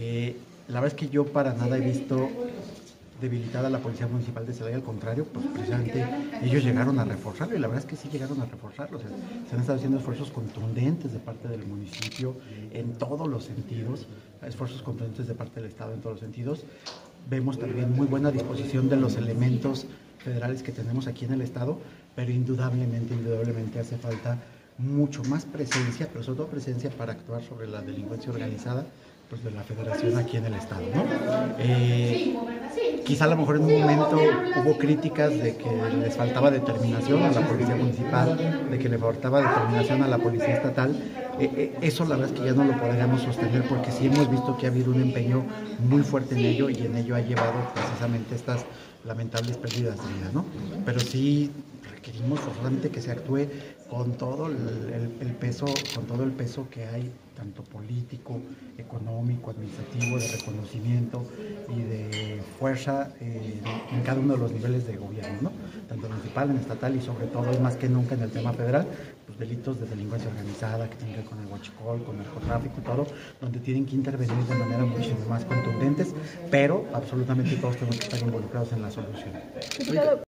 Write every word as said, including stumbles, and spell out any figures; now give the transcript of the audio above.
Eh, la verdad es que yo para nada he visto debilitada la Policía Municipal de Celaya, al contrario, pues precisamente ellos llegaron a reforzarlo y la verdad es que sí llegaron a reforzarlo. O sea, se han estado haciendo esfuerzos contundentes de parte del municipio en todos los sentidos, esfuerzos contundentes de parte del Estado en todos los sentidos. Vemos también muy buena disposición de los elementos federales que tenemos aquí en el Estado, pero indudablemente, indudablemente hace falta mucho más presencia, pero sobre todo presencia para actuar sobre la delincuencia organizada, pues de la Federación aquí en el Estado, ¿no? Eh, quizá a lo mejor en un momento hubo críticas de que les faltaba determinación a la Policía Municipal, de que le faltaba determinación a la Policía Estatal. Eh, eh, eso la verdad es que ya no lo podríamos sostener porque sí hemos visto que ha habido un empeño muy fuerte en ello y en ello ha llevado precisamente estas lamentables pérdidas de vida, ¿no? Pero sí requerimos forzosamente que se actúe con todo el, el, el peso, con todo el peso que hay, tanto político, económico, administrativo, de reconocimiento y de fuerza eh, en cada uno de los niveles de gobierno, ¿no? Tanto municipal, en estatal y sobre todo y más que nunca en el tema federal, pues delitos de delincuencia organizada que tienen que ver con el huachicol, con el narcotráfico y todo, donde tienen que intervenir de manera muchísimo más contundentes, pero absolutamente todos tenemos que estar involucrados en la solución.